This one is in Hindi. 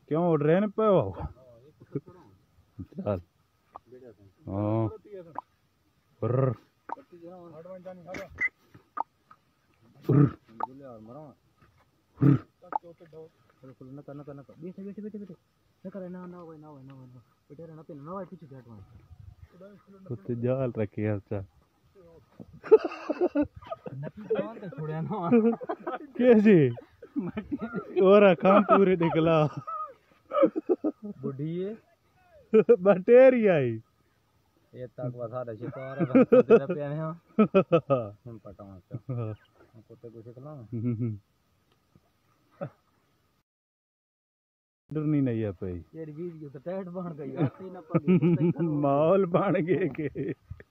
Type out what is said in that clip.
क्यों उड़ रहे हैं पे वो चल हाँ कुत्ते जाल रखे अच्छा कैसे और काम पूरे निकला बुढ़ी बटेरी आई ये तक बता शिकार तेरे पे हैं हम पटावा कुत्ते को सिखला डरनी नहीं है पे ये वीडियो तो टाइट बन गई आती ना पड़ी माहौल बन गए के